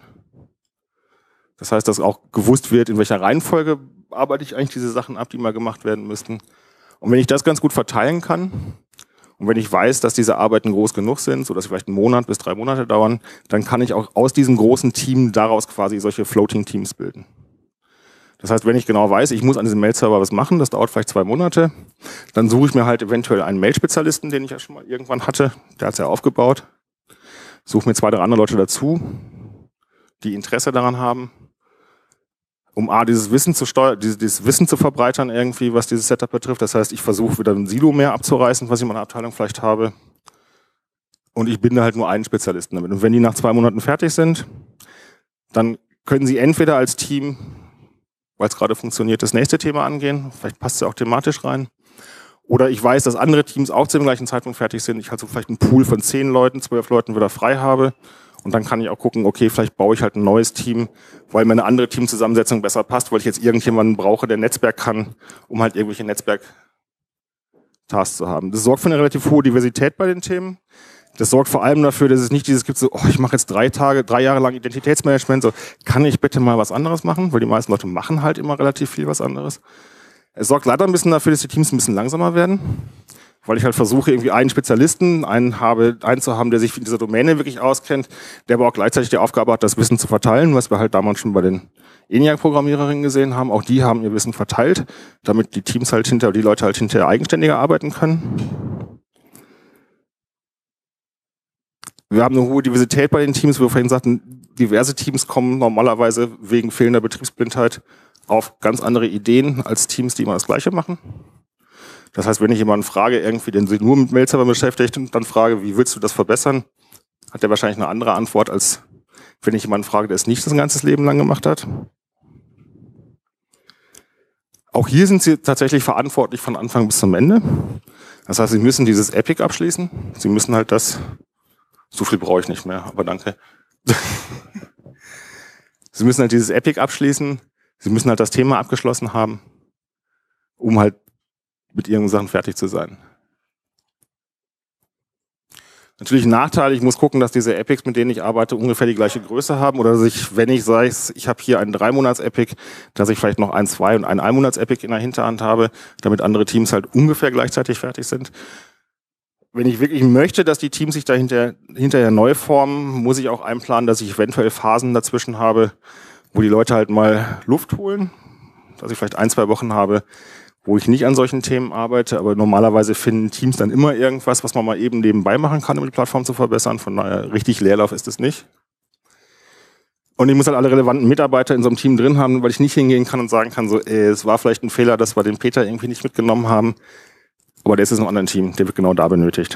Das heißt, dass auch gewusst wird, in welcher Reihenfolge arbeite ich eigentlich diese Sachen ab, die mal gemacht werden müssten. Und wenn ich das ganz gut verteilen kann und wenn ich weiß, dass diese Arbeiten groß genug sind, sodass sie vielleicht 1 Monat bis 3 Monate dauern, dann kann ich auch aus diesem großen Team daraus quasi solche Floating-Teams bilden. Das heißt, wenn ich genau weiß, ich muss an diesem Mail-Server was machen, das dauert vielleicht 2 Monate, dann suche ich mir halt eventuell einen Mail-Spezialisten, den ich ja schon mal irgendwann hatte, der hat es ja aufgebaut, suche mir 2, 3 andere Leute dazu, die Interesse daran haben, um dieses Wissen zu dieses Wissen zu verbreitern irgendwie, was dieses Setup betrifft. Das heißt, ich versuche wieder ein Silo mehr abzureißen, was ich in meiner Abteilung vielleicht habe. Und ich binde halt nur einen Spezialisten damit. Und wenn die nach 2 Monaten fertig sind, dann können sie entweder als Team, weil es gerade funktioniert, das nächste Thema angehen. Vielleicht passt es ja auch thematisch rein. Oder ich weiß, dass andere Teams auch zu dem gleichen Zeitpunkt fertig sind. Ich halt so vielleicht einen Pool von 10 Leuten, 12 Leuten wieder frei habe. Und dann kann ich auch gucken, okay, vielleicht baue ich halt ein neues Team, weil mir eine andere Teamzusammensetzung besser passt, weil ich jetzt irgendjemanden brauche, der Netzwerk kann, um halt irgendwelche Netzwerk-Tasks zu haben. Das sorgt für eine relativ hohe Diversität bei den Themen. Das sorgt vor allem dafür, dass es nicht dieses gibt, so, oh, ich mache jetzt 3 Jahre lang Identitätsmanagement, so, kann ich bitte mal was anderes machen? Weil die meisten Leute machen halt immer relativ viel was anderes. Es sorgt leider ein bisschen dafür, dass die Teams ein bisschen langsamer werden. Weil ich halt versuche, irgendwie einen Spezialisten, einen zu haben, der sich in dieser Domäne wirklich auskennt, der aber auch gleichzeitig die Aufgabe hat, das Wissen zu verteilen, was wir halt damals schon bei den ENIAC-Programmiererinnen gesehen haben. Auch die haben ihr Wissen verteilt, damit die Teams halt die Leute halt hinterher eigenständiger arbeiten können. Wir haben eine hohe Diversität bei den Teams, wie wir vorhin sagten, diverse Teams kommen normalerweise wegen fehlender Betriebsblindheit auf ganz andere Ideen als Teams, die immer das Gleiche machen. Das heißt, wenn ich jemanden frage, irgendwie, den sich nur mit Mail-Server beschäftigt und dann frage, wie willst du das verbessern, hat der wahrscheinlich eine andere Antwort, als wenn ich jemanden frage, der es nicht das ganze Leben lang gemacht hat. Auch hier sind sie tatsächlich verantwortlich von Anfang bis zum Ende. Das heißt, sie müssen dieses Epic abschließen. Sie müssen halt so viel brauche ich nicht mehr, aber danke. Sie müssen halt dieses Epic abschließen. Sie müssen halt das Thema abgeschlossen haben, um halt mit ihren Sachen fertig zu sein. Natürlich ein Nachteil, ich muss gucken, dass diese Epics, mit denen ich arbeite, ungefähr die gleiche Größe haben oder dass ich, wenn ich sage, ich habe hier einen 3-Monats-Epic, dass ich vielleicht noch ein 2- und ein 1-Monats-Epic in der Hinterhand habe, damit andere Teams halt ungefähr gleichzeitig fertig sind. Wenn ich wirklich möchte, dass die Teams sich da hinterher neu formen, muss ich auch einplanen, dass ich eventuell Phasen dazwischen habe, wo die Leute halt mal Luft holen, dass ich vielleicht 1, 2 Wochen habe, wo ich nicht an solchen Themen arbeite, aber normalerweise finden Teams dann immer irgendwas, was man mal eben nebenbei machen kann, um die Plattform zu verbessern. Von daher richtig Leerlauf ist es nicht. Und ich muss halt alle relevanten Mitarbeiter in so einem Team drin haben, weil ich nicht hingehen kann und sagen kann, so, es war vielleicht ein Fehler, dass wir den Peter irgendwie nicht mitgenommen haben, aber der ist jetzt in einem anderen Team, der wird genau da benötigt.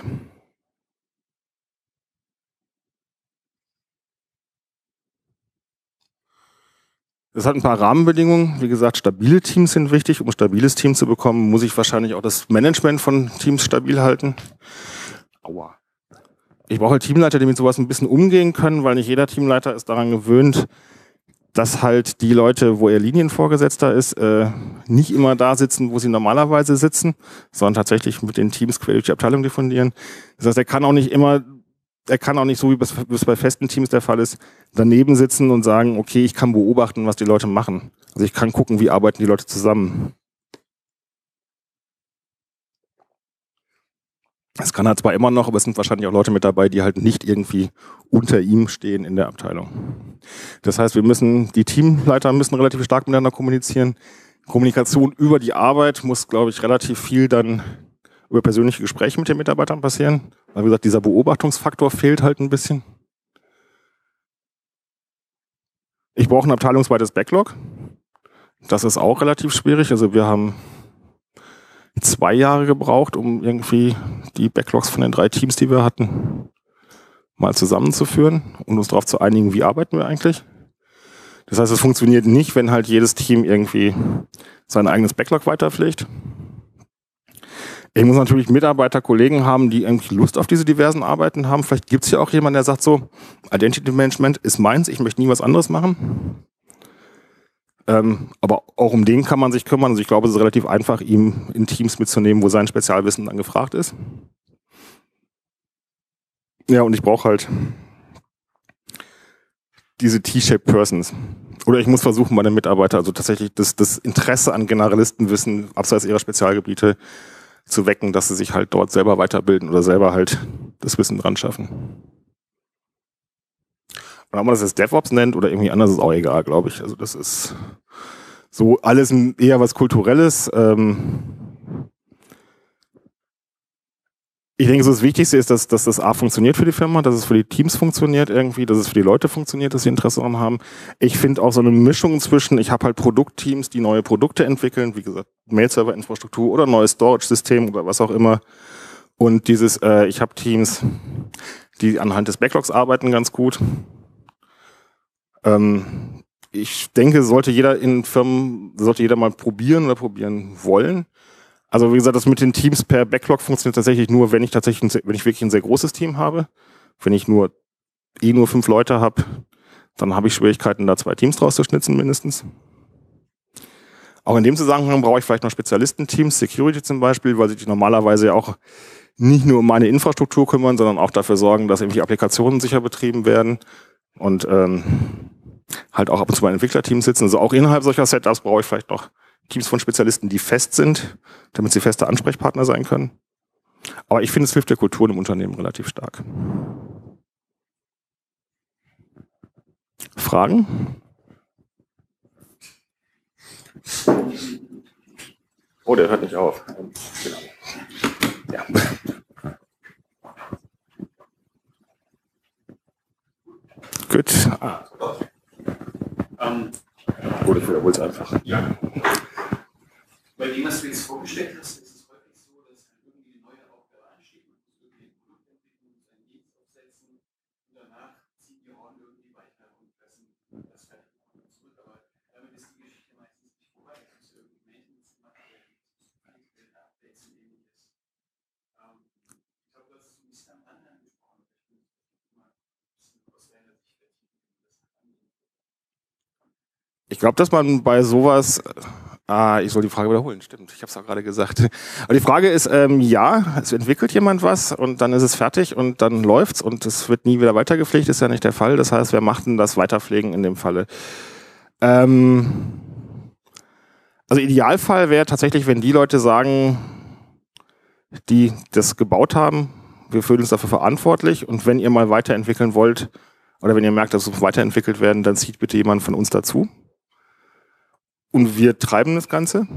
Das hat ein paar Rahmenbedingungen. Wie gesagt, stabile Teams sind wichtig. Um ein stabiles Team zu bekommen, muss ich wahrscheinlich auch das Management von Teams stabil halten. Aua. Ich brauche halt Teamleiter, die mit sowas ein bisschen umgehen können, weil nicht jeder Teamleiter ist daran gewöhnt, dass halt die Leute, wo er Linienvorgesetzter ist, nicht immer da sitzen, wo sie normalerweise sitzen, sondern tatsächlich mit den Teams quer durch die Abteilung diffundieren. Das heißt, er kann auch nicht, so wie es bei festen Teams der Fall ist, daneben sitzen und sagen, okay, ich kann beobachten, was die Leute machen. Also ich kann gucken, wie arbeiten die Leute zusammen. Das kann er zwar immer noch, aber es sind wahrscheinlich auch Leute mit dabei, die halt nicht irgendwie unter ihm stehen in der Abteilung. Das heißt, die Teamleiter müssen relativ stark miteinander kommunizieren. Kommunikation über die Arbeit muss, glaube ich, relativ viel dann über persönliche Gespräche mit den Mitarbeitern passieren. Weil, wie gesagt, dieser Beobachtungsfaktor fehlt halt ein bisschen. Ich brauche ein abteilungsweites Backlog. Das ist auch relativ schwierig. Also wir haben 2 Jahre gebraucht, um irgendwie die Backlogs von den 3 Teams, die wir hatten, mal zusammenzuführen und uns darauf zu einigen, wie arbeiten wir eigentlich. Das heißt, es funktioniert nicht, wenn halt jedes Team irgendwie sein eigenes Backlog weiterpflegt. Ich muss natürlich Mitarbeiter, Kollegen haben, die irgendwie Lust auf diese diversen Arbeiten haben. Vielleicht gibt es ja auch jemanden, der sagt so, Identity Management ist meins, ich möchte nie was anderes machen. Aber auch um den kann man sich kümmern. Also ich glaube, es ist relativ einfach, ihm in Teams mitzunehmen, wo sein Spezialwissen dann gefragt ist. Ja, und ich brauche halt diese T-shaped Persons. Oder ich muss versuchen, meine Mitarbeiter, also tatsächlich das Interesse an Generalistenwissen abseits ihrer Spezialgebiete zu wecken, dass sie sich halt dort selber weiterbilden oder selber halt das Wissen dran schaffen. Und ob man das jetzt DevOps nennt oder irgendwie anders, ist auch egal, glaube ich. Also das ist so alles eher was Kulturelles. Ich denke, so das Wichtigste ist, dass das A funktioniert für die Firma, dass es für die Teams funktioniert irgendwie, dass es für die Leute funktioniert, dass sie Interesse daran haben. Ich finde auch so eine Mischung zwischen, ich habe halt Produktteams, die neue Produkte entwickeln, wie gesagt, Mail-Server-Infrastruktur oder neues Storage-System oder was auch immer. Und ich habe Teams, die anhand des Backlogs arbeiten ganz gut. Ich denke, sollte jeder mal probieren oder probieren wollen. Also wie gesagt, das mit den Teams per Backlog funktioniert tatsächlich nur, wenn ich wirklich ein sehr großes Team habe. Wenn ich nur 5 Leute habe, dann habe ich Schwierigkeiten, da 2 Teams draus zu schnitzen mindestens. Auch in dem Zusammenhang brauche ich vielleicht noch Spezialistenteams, Security zum Beispiel, weil sie sich normalerweise ja auch nicht nur um meine Infrastruktur kümmern, sondern auch dafür sorgen, dass irgendwie Applikationen sicher betrieben werden und halt auch ab und zu bei Entwicklerteams sitzen. Also auch innerhalb solcher Setups brauche ich vielleicht noch Teams von Spezialisten, die fest sind, damit sie feste Ansprechpartner sein können. Aber ich finde, es hilft der Kultur im Unternehmen relativ stark. Fragen? Oh, der hört nicht auf. Genau. Ja. Gut. Gut, ich wiederhole es einfach. Ja. Bei dem, was du jetzt vorgestellt hast, ist es häufig so, dass irgendwie eine neue Aufgabe ansteht und wirklich Produktentwicklung sein Dienst aufsetzen und danach ziehen die Horn irgendwie weiter und lassen das fertig machen zurück. Aber damit ist die Geschichte meistens nicht vorbei. Du musst irgendwie Maintenance machen, Updates und ähnliches. Ich glaube, das ist ein bisschen am Rand angesprochen. Ich bin mal ein bisschen aus deiner Sicht vertiefen, wie das angehen. Ich glaube, dass man bei sowas ich soll die Frage wiederholen, stimmt. Ich habe es auch gerade gesagt. Aber die Frage ist, ja, es entwickelt jemand was und dann ist es fertig und dann läuft's und es wird nie wieder weitergepflegt, ist ja nicht der Fall. Das heißt, wer macht denn das Weiterpflegen in dem Falle? Also Idealfall wäre tatsächlich, wenn die Leute sagen, die das gebaut haben, wir fühlen uns dafür verantwortlich und wenn ihr mal weiterentwickeln wollt oder wenn ihr merkt, dass es muss weiterentwickelt werden, dann zieht bitte jemand von uns dazu. Und wir treiben das Ganze.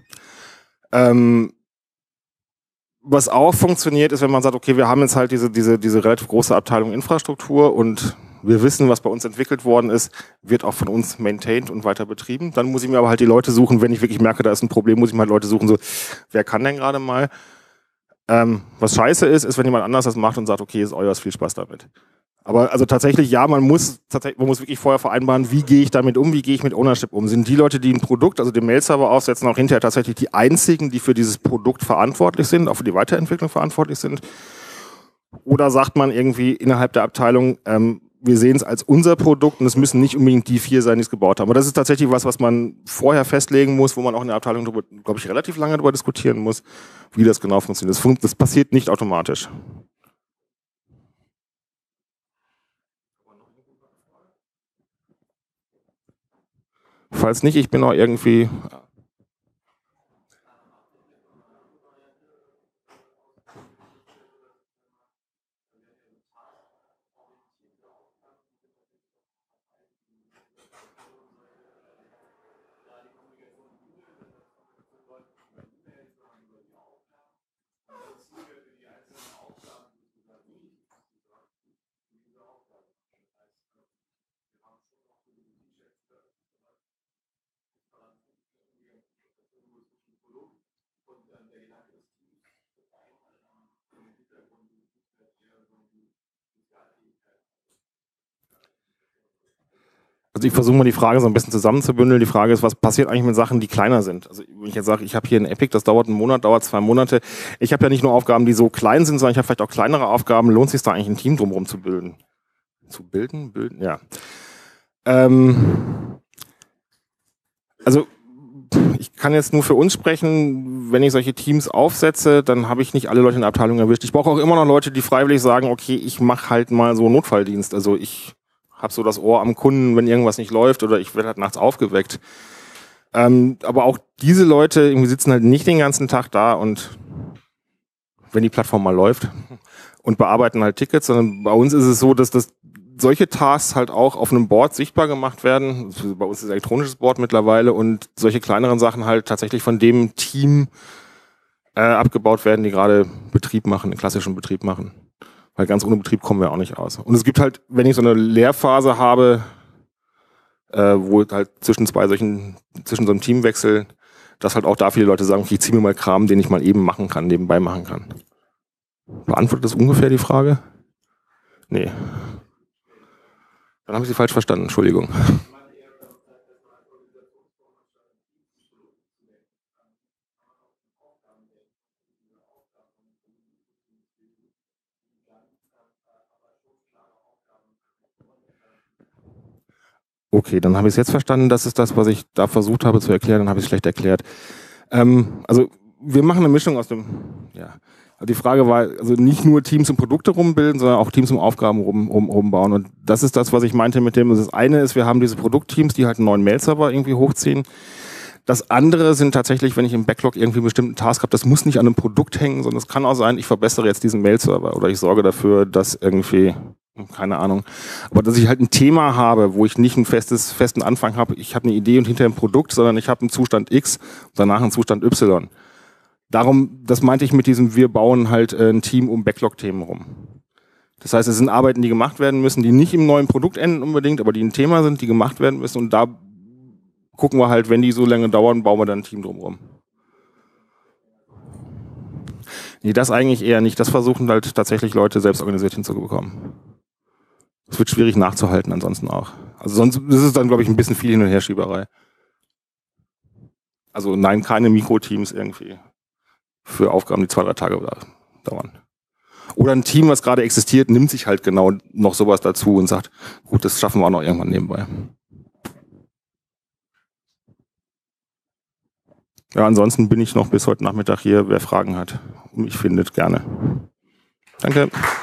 Was auch funktioniert, ist, wenn man sagt, okay, wir haben jetzt halt diese relativ große Abteilung Infrastruktur und wir wissen, was bei uns entwickelt worden ist, wird auch von uns maintained und weiter betrieben. Dann muss ich mir aber halt die Leute suchen, wenn ich wirklich merke, da ist ein Problem, muss ich mir halt Leute suchen, so, wer kann denn gerade mal? Was scheiße ist, wenn jemand anders das macht und sagt, okay, ist euer, viel Spaß damit. Aber also tatsächlich, ja, man muss wirklich vorher vereinbaren, wie gehe ich damit um, wie gehe ich mit Ownership um. Sind die Leute, die ein Produkt, also den Mail-Server aufsetzen, auch hinterher tatsächlich die einzigen, die für dieses Produkt verantwortlich sind, auch für die Weiterentwicklung verantwortlich sind? Oder sagt man irgendwie innerhalb der Abteilung, wir sehen es als unser Produkt und es müssen nicht unbedingt die 4 sein, die es gebaut haben. Aber das ist tatsächlich was man vorher festlegen muss, wo man auch in der Abteilung, glaube ich, relativ lange darüber diskutieren muss, wie das genau funktioniert. Das passiert nicht automatisch. Falls nicht, ich bin auch irgendwie... Also ich versuche mal die Frage so ein bisschen zusammenzubündeln. Die Frage ist, was passiert eigentlich mit Sachen, die kleiner sind? Also wenn ich jetzt sage, ich habe hier ein Epic, das dauert einen Monat, dauert 2 Monate. Ich habe ja nicht nur Aufgaben, die so klein sind, sondern ich habe vielleicht auch kleinere Aufgaben. Lohnt es sich da eigentlich ein Team drumherum zu bilden? Zu bilden? Bilden? Ja. Also ich kann jetzt nur für uns sprechen, wenn ich solche Teams aufsetze, dann habe ich nicht alle Leute in der Abteilung erwischt. Ich brauche auch immer noch Leute, die freiwillig sagen, okay, ich mache halt mal so Notfalldienst. Also ich habe so das Ohr am Kunden, wenn irgendwas nicht läuft oder ich werde halt nachts aufgeweckt. Aber auch diese Leute irgendwie sitzen halt nicht den ganzen Tag da und wenn die Plattform mal läuft und bearbeiten halt Tickets, sondern bei uns ist es so, dass solche Tasks halt auch auf einem Board sichtbar gemacht werden. Bei uns ist ein elektronisches Board mittlerweile und solche kleineren Sachen halt tatsächlich von dem Team abgebaut werden, die gerade Betrieb machen, den klassischen Betrieb machen. Weil ganz ohne Betrieb kommen wir auch nicht aus. Und es gibt halt, wenn ich so eine Leerphase habe, wo halt zwischen so einem Teamwechsel, dass halt auch da viele Leute sagen, okay, ich ziehe mir mal Kram, den ich mal eben machen kann, nebenbei machen kann. Beantwortet das ungefähr die Frage? Nee. Dann habe ich Sie falsch verstanden, Entschuldigung. Okay, dann habe ich es jetzt verstanden. Das ist das, was ich da versucht habe zu erklären. Dann habe ich es schlecht erklärt. Also wir machen eine Mischung aus dem, ja. Die Frage war, also nicht nur Teams und Produkte rumbilden, sondern auch Teams und Aufgaben rumbauen. Und das ist das, was ich meinte mit dem, das eine ist, wir haben diese Produktteams, die halt einen neuen Mail-Server irgendwie hochziehen. Das andere sind tatsächlich, wenn ich im Backlog irgendwie einen bestimmten Task habe, das muss nicht an einem Produkt hängen, sondern es kann auch sein, ich verbessere jetzt diesen Mail-Server oder ich sorge dafür, dass irgendwie, keine Ahnung, aber dass ich halt ein Thema habe, wo ich nicht einen festen Anfang habe, ich habe eine Idee und hinterher ein Produkt, sondern ich habe einen Zustand X, danach einen Zustand Y. Darum, das meinte ich mit diesem, wir bauen halt ein Team um Backlog-Themen rum. Das heißt, es sind Arbeiten, die gemacht werden müssen, die nicht im neuen Produkt enden unbedingt, aber die ein Thema sind, die gemacht werden müssen. Und da gucken wir halt, wenn die so lange dauern, bauen wir dann ein Team drumherum. Nee, das eigentlich eher nicht. Das versuchen halt tatsächlich Leute selbst organisiert hinzubekommen. Es wird schwierig nachzuhalten ansonsten auch. Also sonst ist es dann, glaube ich, ein bisschen viel Hin- und Herschieberei. Also nein, keine Mikroteams irgendwie für Aufgaben, die 2-3 Tage dauern. Oder ein Team, was gerade existiert, nimmt sich halt genau noch sowas dazu und sagt, gut, das schaffen wir auch noch irgendwann nebenbei. Ja, ansonsten bin ich noch bis heute Nachmittag hier. Wer Fragen hat und mich findet, gerne. Danke.